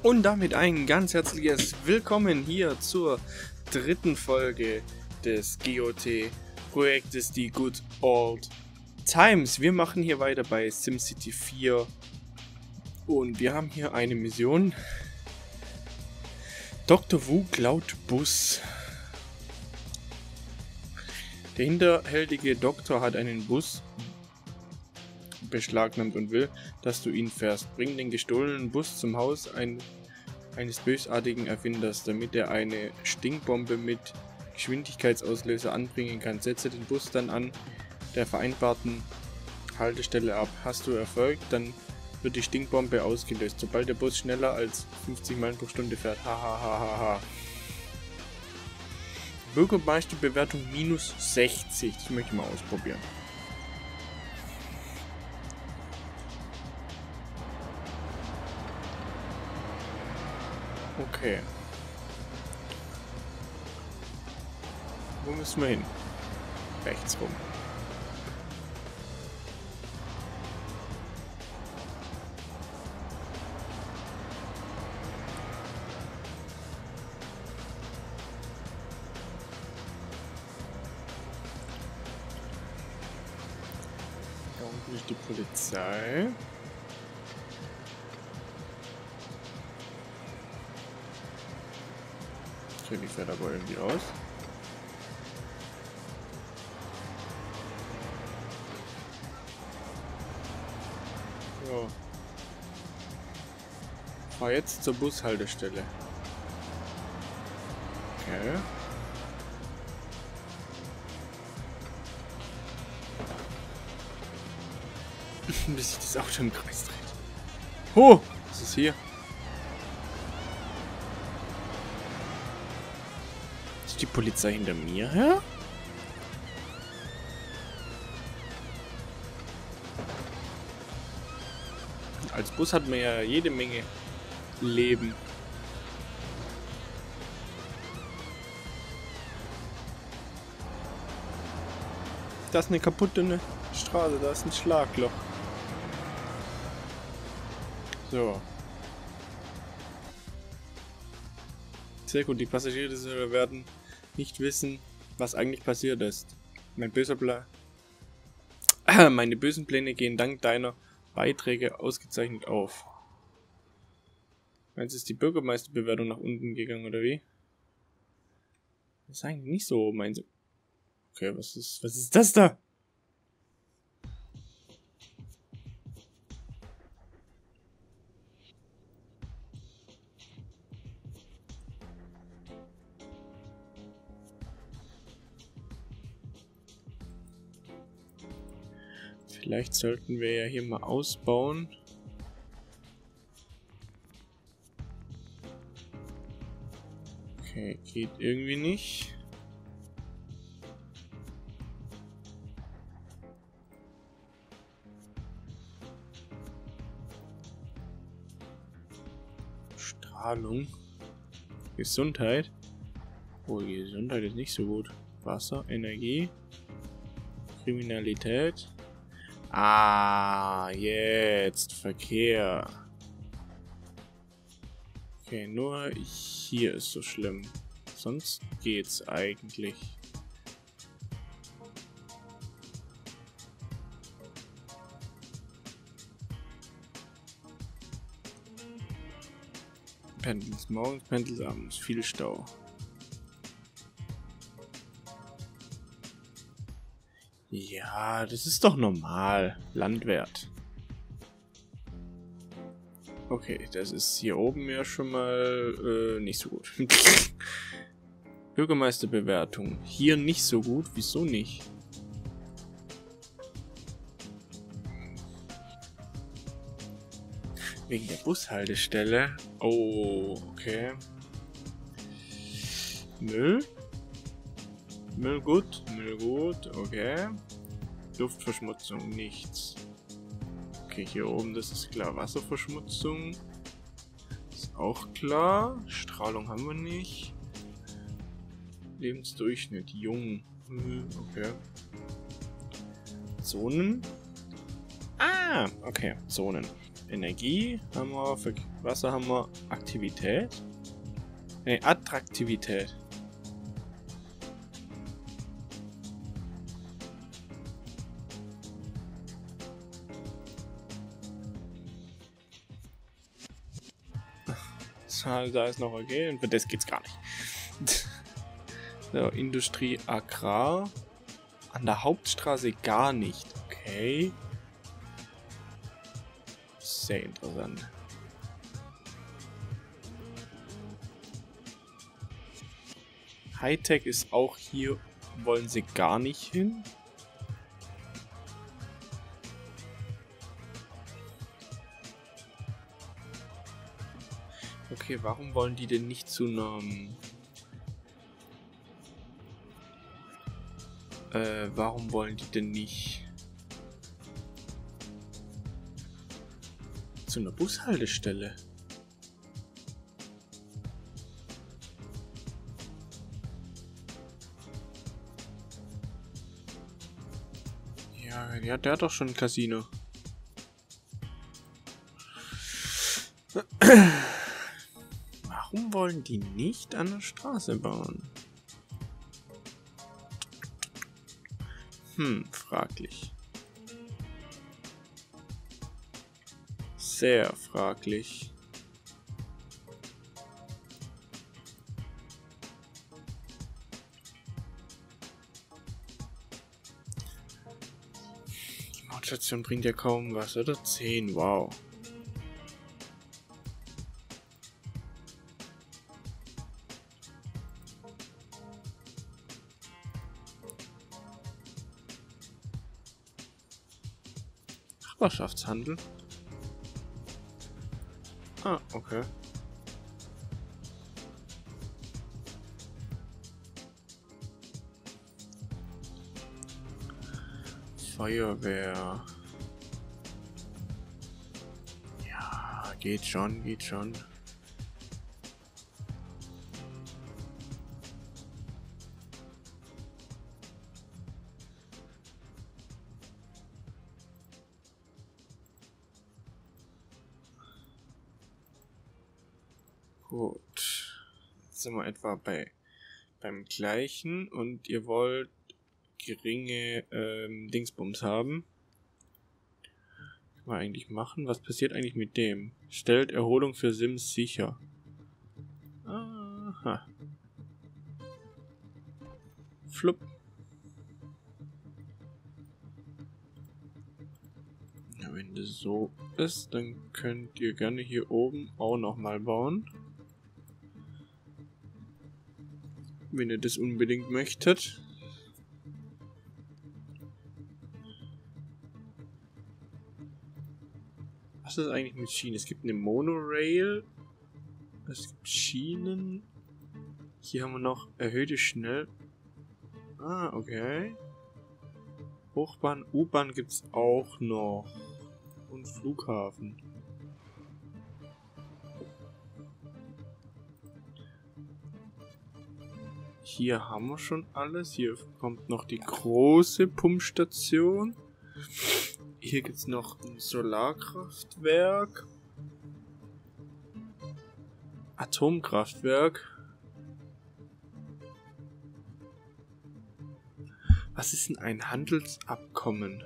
Und damit ein ganz herzliches Willkommen hier zur dritten Folge des GOT-Projektes Die Good Old Times. Wir machen hier weiter bei SimCity 4 und wir haben hier eine Mission. Dr. Wu klaut Bus. Der hinterhältige Doktor hat einen Bus beschlagnahmt und will, dass du ihn fährst. Bring den gestohlenen Bus zum Haus eines bösartigen Erfinders, damit er eine Stinkbombe mit Geschwindigkeitsauslöser anbringen kann. Setze den Bus dann an der vereinbarten Haltestelle ab. Hast du Erfolg, dann wird die Stinkbombe ausgelöst, sobald der Bus schneller als 50 Meilen pro Stunde fährt. Hahaha. Bürgermeisterbewertung minus 60. Das möchte ich mal ausprobieren. Okay. Wo müssen wir hin? Rechts rum. Da unten ist die Polizei. Okay, die fährt aber irgendwie raus. So. Fahr jetzt zur Bushaltestelle. Okay. Bis sich das Auto im Kreis dreht. Oh! Was ist hier? Ist die Polizei hinter mir her? Als Bus hat man ja jede Menge Leben. Da ist eine kaputte Straße, da ist ein Schlagloch. So. Sehr gut, die Passagiere werden nicht wissen, was eigentlich passiert ist. Meine bösen Pläne gehen dank deiner Beiträge ausgezeichnet auf. Meinst du, ist die Bürgermeisterbewertung nach unten gegangen, oder wie? Das ist eigentlich nicht so, meinst du? Okay, was ist das da? Vielleicht sollten wir ja hier mal ausbauen. Okay, geht irgendwie nicht. Strahlung. Gesundheit. Oh, die Gesundheit ist nicht so gut. Wasser, Energie. Kriminalität. Ah, jetzt Verkehr. Okay, nur hier ist so schlimm. Sonst geht's eigentlich. Pendels morgens, Pendels abends, viel Stau. Ja, das ist doch normal. Landwirt. Okay, das ist hier oben ja schon mal nicht so gut. Bürgermeisterbewertung. Hier nicht so gut. Wieso nicht? Wegen der Bushaltestelle. Oh, okay. Müll? Müll gut, okay. Luftverschmutzung, nichts. Okay, hier oben, das ist klar. Wasserverschmutzung. Ist auch klar. Strahlung haben wir nicht. Lebensdurchschnitt, jung. Okay. Zonen. Ah, okay, Zonen. Energie haben wir, für Wasser haben wir, Aktivität. Ne, Attraktivität. Da ist noch okay, und für das geht's gar nicht. So, Industrie, Agrar. An der Hauptstraße gar nicht. Okay. Sehr interessant. Hightech ist auch hier, wollen sie gar nicht hin. Okay, warum wollen die denn nicht zu einem... warum wollen die denn nicht zu einer Bushaltestelle? Ja, der hat doch schon ein Casino. Warum wollen die nicht an der Straße bauen? Fraglich. Sehr fraglich. Die Mautstation bringt ja kaum was, oder? 10, wow. Nachbarschaftshandel? Ah, okay. Feuerwehr. Ja, geht schon, geht schon. Gut. Jetzt sind wir etwa beim gleichen und ihr wollt geringe Dingsbums haben. Kann man eigentlich machen? Was passiert eigentlich mit dem? Stellt Erholung für Sims sicher. Aha. Flupp. Ja, wenn das so ist, dann könnt ihr gerne hier oben auch nochmal bauen. Wenn ihr das unbedingt möchtet. Was ist eigentlich mit Schienen? Es gibt eine Monorail. Es gibt Schienen. Hier haben wir noch erhöhte Schnell... Ah, okay. Hochbahn, U-Bahn gibt es auch noch. Und Flughafen. Hier haben wir schon alles. Hier kommt noch die große Pumpstation. Hier gibt es noch ein Solarkraftwerk. Atomkraftwerk. Was ist denn ein Handelsabkommen?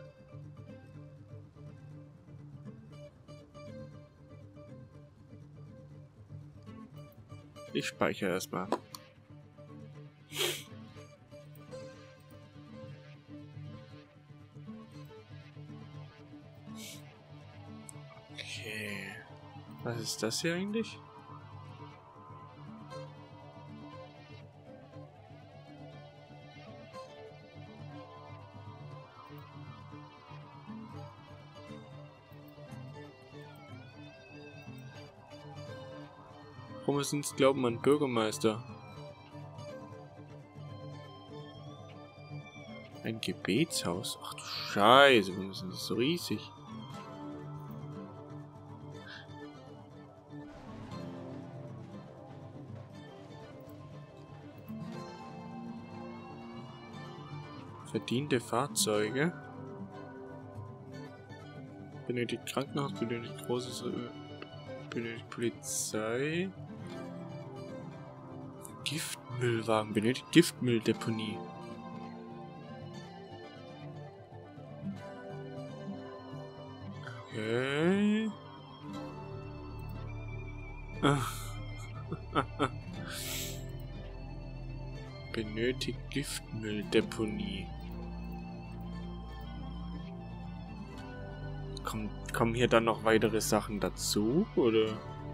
Ich speichere erstmal. Okay. Was ist das hier eigentlich? Warum müssen Sie glauben an Bürgermeister? Ein Gebetshaus? Ach du Scheiße, warum ist das so riesig? Verdiente Fahrzeuge. Benötigt Krankenhaus, benötigt großes... benötigt Polizei. Giftmüllwagen, benötigt Giftmülldeponie. Okay. Benötigt Giftmülldeponie. Kommen hier dann noch weitere Sachen dazu, oder?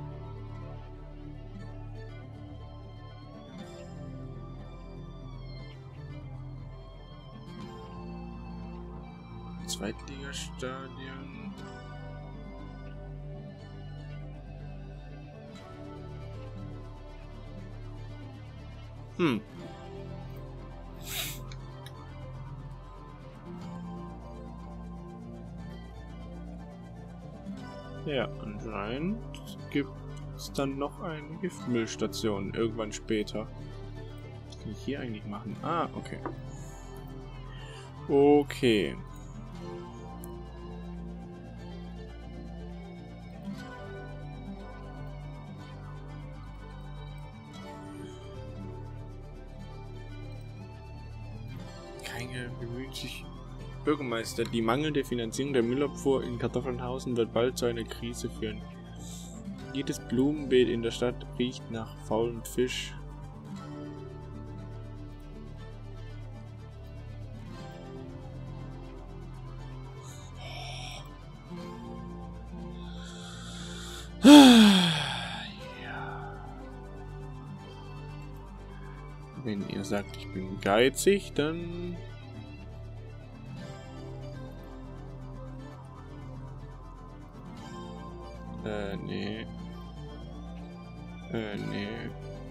Zweitligastadion. Ja, anscheinend gibt es dann noch eine Giftmüllstation irgendwann später. Was kann ich hier eigentlich machen? Ah, okay. Okay. Keine bemüht sich. Bürgermeister, die mangelnde Finanzierung der Müllabfuhr in Kartoffelnhausen wird bald zu einer Krise führen. Jedes Blumenbeet in der Stadt riecht nach faulem Fisch. Wenn ihr sagt, ich bin geizig, dann... Nee. Nee.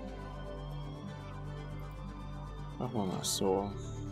Machen wir mal so.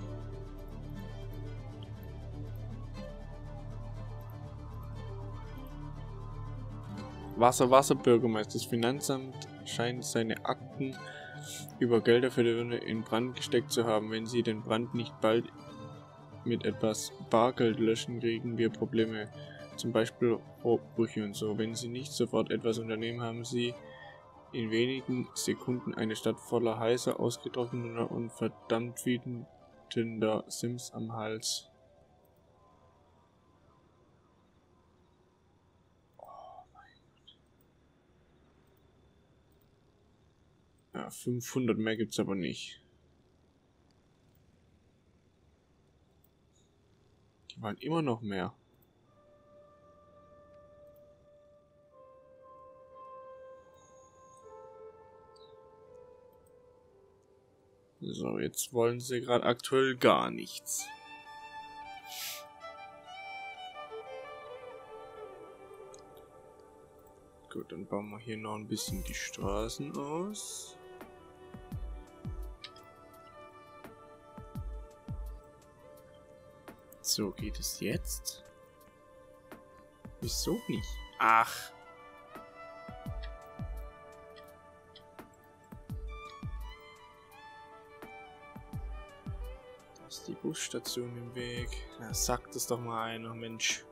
Wasser, Bürgermeister. Das Finanzamt scheint seine Akten über Gelder für die Wirte in Brand gesteckt zu haben. Wenn sie den Brand nicht bald mit etwas Bargeld löschen, kriegen wir Probleme. Zum Beispiel Rohrbrüche und so. Wenn sie nicht sofort etwas unternehmen, haben sie in wenigen Sekunden eine Stadt voller heißer, ausgetrockneter und verdammt wütender Sims am Hals. Oh mein Gott. Ja, 500 mehr gibt's aber nicht. Die waren immer noch mehr. So, jetzt wollen sie gerade aktuell gar nichts. Gut, dann bauen wir hier noch ein bisschen die Straßen aus. So, geht es jetzt? Wieso nicht? Ach. Die Busstation im Weg. Na, sagt es doch mal einer, Mensch.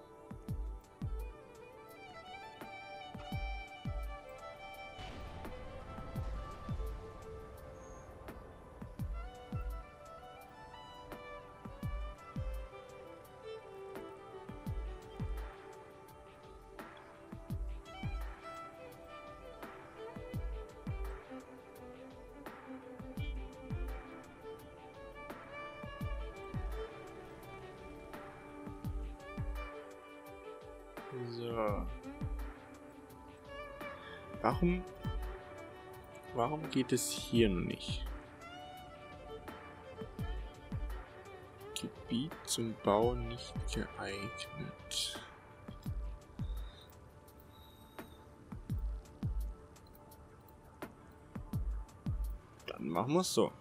So. Warum geht es hier noch nicht? Gebiet zum Bau nicht geeignet. Dann machen wir es so.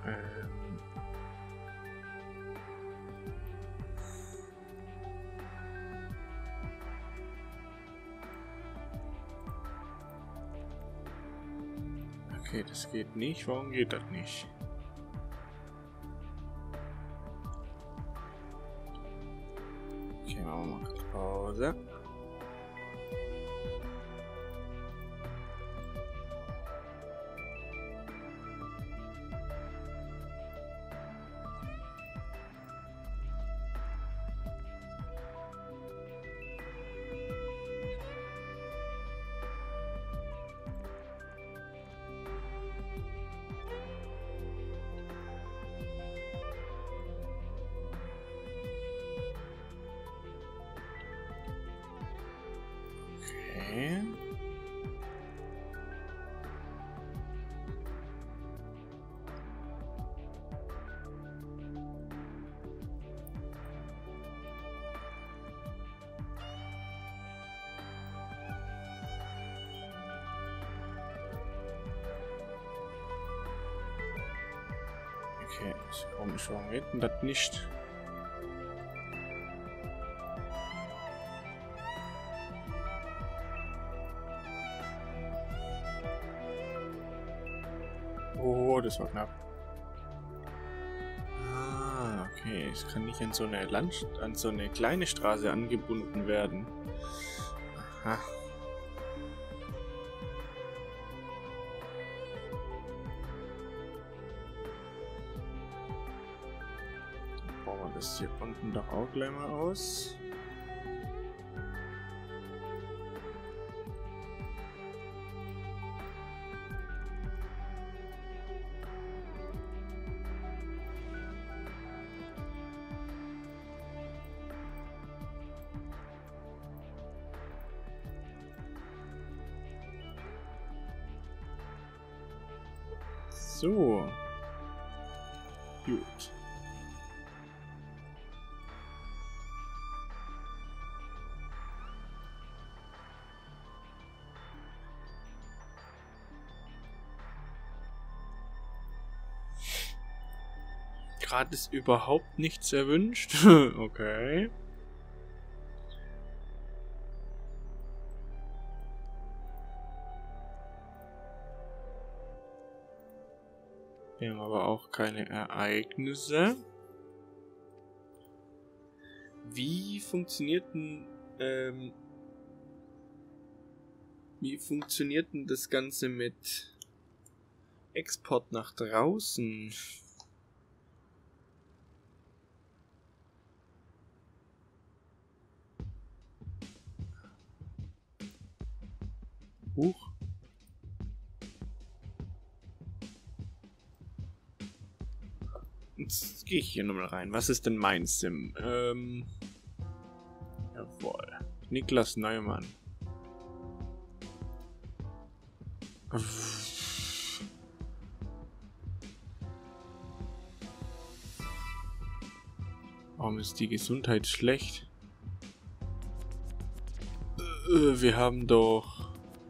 Okay, das geht nicht. Warum geht das nicht? Okay, machen wir mal kurz Pause. Okay. Okay, das kommt schon mit und das nicht. Oh, das war knapp. Ah, okay. Es kann nicht an so eine kleine Straße angebunden werden. Aha. Dann bauen wir das hier unten doch auch gleich mal aus. So. Gut. Gerade ist überhaupt nichts erwünscht. Okay. Wir haben aber auch keine Ereignisse. Wie funktioniert denn das Ganze mit Export nach draußen? Huch. Jetzt gehe ich hier nochmal rein. Was ist denn mein Sim? Jawohl. Niklas Neumann. Warum ist die Gesundheit schlecht? Wir haben doch...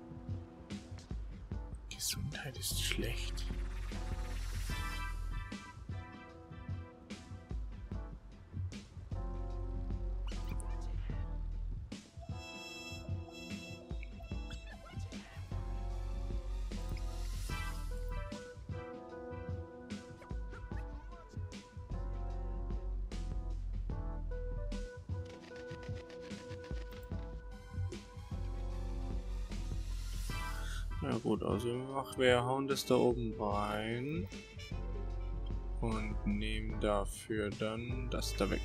Gesundheit ist schlecht. Na gut, also wir hauen das da oben rein und nehmen dafür dann das da weg.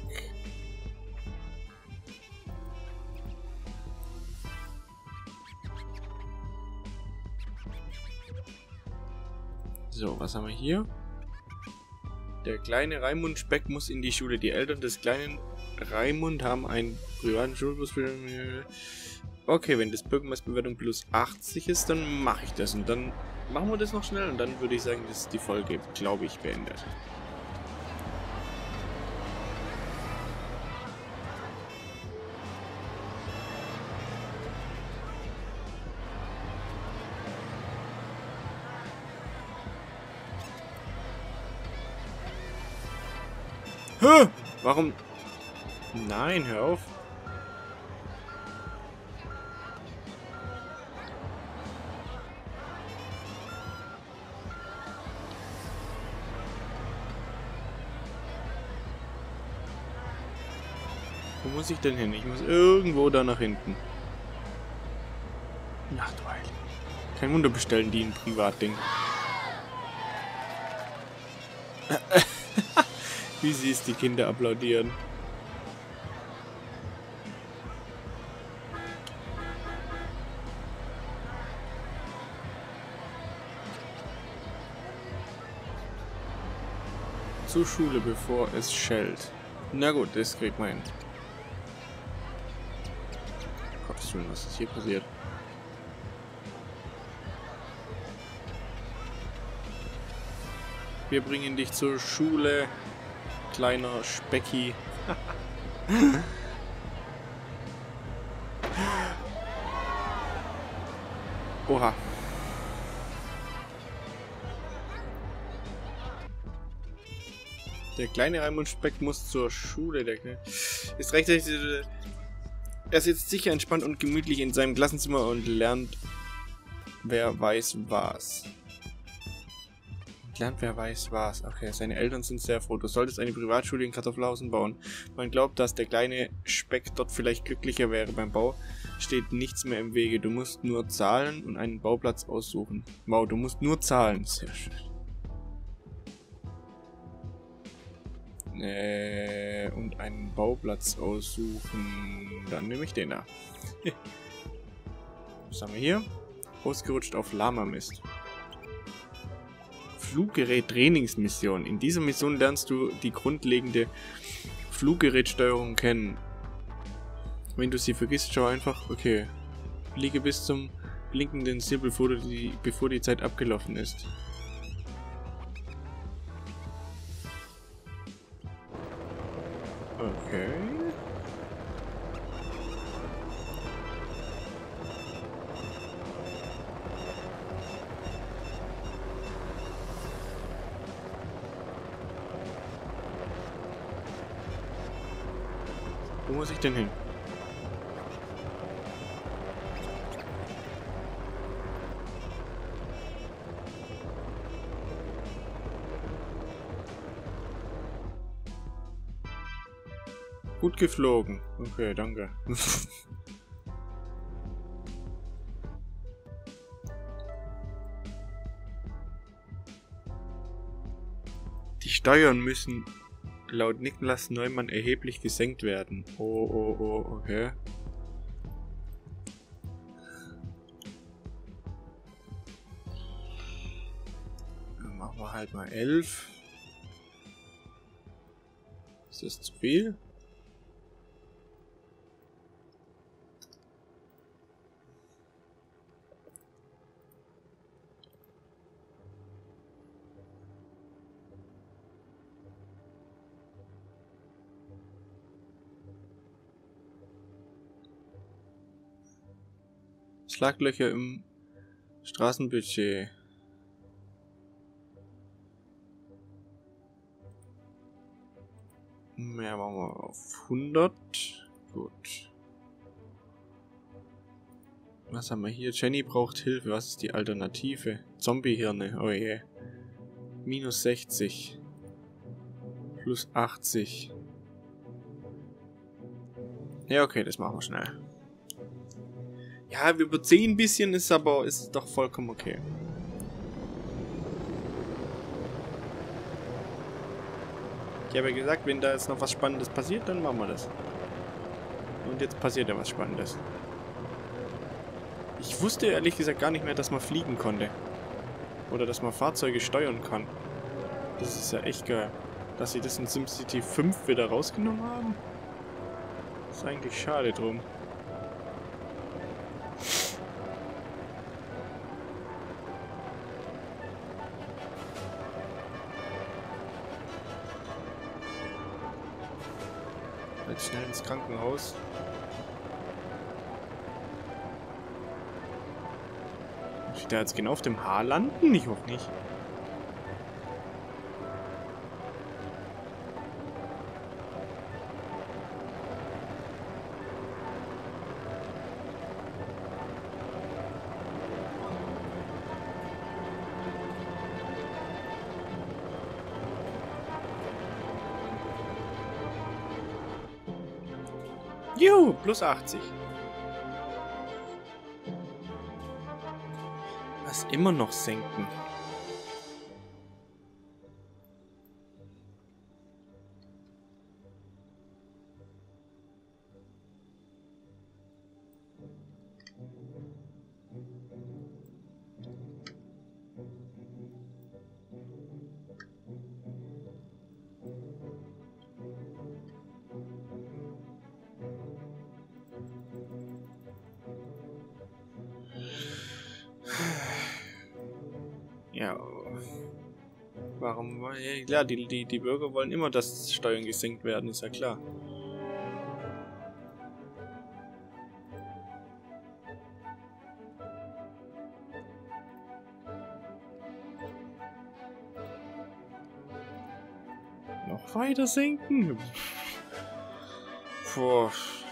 So, was haben wir hier? Der kleine Raimund Speck muss in die Schule. Die Eltern des kleinen Raimund haben einen privaten Schulbus. Okay, wenn das Bürgermeisterbewertung plus 80 ist, dann mache ich das. Und dann machen wir das noch schnell und dann würde ich sagen, ist die Folge, glaube ich, beendet. Hä? Warum? Nein, hör auf. Wo muss ich denn hin? Ich muss irgendwo da nach hinten. Ach du Heilige. Kein Wunder, bestellen die ein Privatding. Wie sie es die Kinder applaudieren. Zur Schule, bevor es schellt. Na gut, das kriegt man hin. Gottes Willen, was ist hier passiert? Wir bringen dich zur Schule, kleiner Specki. Oha. Der kleine Raimund Speck muss zur Schule. Ist rechtzeitig. Er sitzt sicher entspannt und gemütlich in seinem Klassenzimmer und lernt, wer weiß was. Lernt, wer weiß was. Okay, seine Eltern sind sehr froh. Du solltest eine Privatschule in Kartoffelhausen bauen. Man glaubt, dass der kleine Speck dort vielleicht glücklicher wäre. Beim Bau steht nichts mehr im Wege. Du musst nur zahlen und einen Bauplatz aussuchen. Wow, du musst nur zahlen. Sehr schön. Und einen Bauplatz aussuchen. Dann nehme ich den da. Was haben wir hier? Ausgerutscht auf Lama-Mist. Fluggerät-Trainingsmission. In dieser Mission lernst du die grundlegende Fluggerätsteuerung kennen. Wenn du sie vergisst, schau einfach, okay. Fliege bis zum blinkenden Ziel, bevor die Zeit abgelaufen ist. Okay. Wo muss ich denn hin? Gut geflogen. Okay, danke. Die Steuern müssen laut Niklas Neumann erheblich gesenkt werden. Oh, okay. Dann machen wir halt mal 11. Ist das zu viel? Schlaglöcher im Straßenbudget. Mehr machen wir auf 100. Gut. Was haben wir hier? Jenny braucht Hilfe. Was ist die Alternative? Zombiehirne. Oh je. Minus 60. Plus 80. Ja, okay, das machen wir schnell. Ja, wir überziehen ein bisschen, ist doch vollkommen okay. Ich habe ja gesagt, wenn da jetzt noch was Spannendes passiert, dann machen wir das. Und jetzt passiert ja was Spannendes. Ich wusste ehrlich gesagt gar nicht mehr, dass man fliegen konnte. Oder dass man Fahrzeuge steuern kann. Das ist ja echt geil. Dass sie das in SimCity 5 wieder rausgenommen haben. Ist eigentlich schade drum. Jetzt schnell ins Krankenhaus. Muss ich da jetzt genau auf dem Haar landen? Ich hoffe nicht. Juhu, plus 80. Was immer noch senken. Ja, warum? Ja, klar, die Bürger wollen immer, dass Steuern gesenkt werden, ist ja klar. Noch weiter senken? Puh.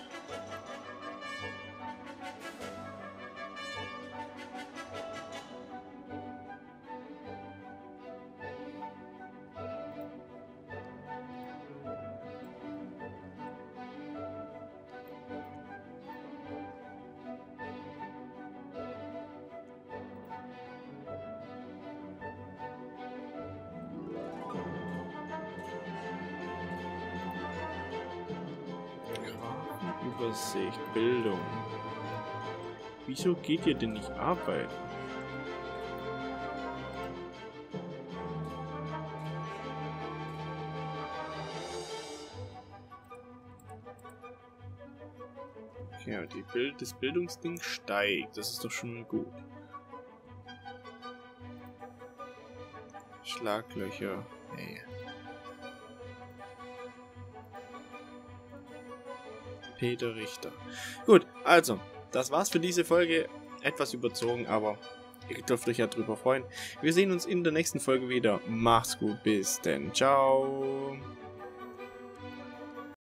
Übersicht, Bildung. Wieso geht ihr denn nicht arbeiten? Ja, das Bildungsding steigt. Das ist doch schon mal gut. Schlaglöcher. Hey. Peter Richter. Gut, also, das war's für diese Folge. Etwas überzogen, aber ihr dürft euch ja drüber freuen. Wir sehen uns in der nächsten Folge wieder. Macht's gut, bis denn. Ciao.